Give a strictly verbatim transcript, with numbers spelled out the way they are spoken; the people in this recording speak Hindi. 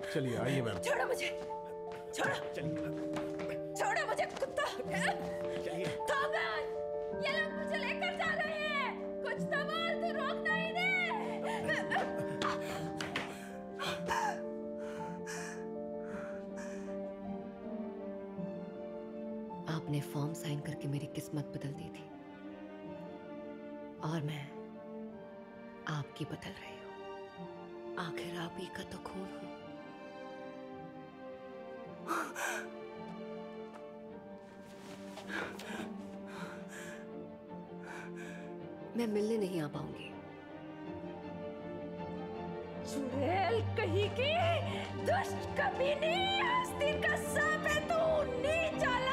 चलिए आइए मैम। छोड़ो मुझे, छोड़ो, छोड़ो मुझे कुत्ता। चलिए। डोंगन, ये लोग मुझे लेकर जा रहे हैं, कुछ तो बोल, तू रोकना ही दे। आपने फॉर्म साइन करके मेरी किस्मत बदल दी थी और मैं आपकी बदल रही हूं। आखिर आप ही का तो खून हूं। मैं मिलने नहीं आ पाऊंगी। चुड़ैल कहीं की, दुष्ट कमीनी, आस्तीन का सांप है तू, नीच औलाद।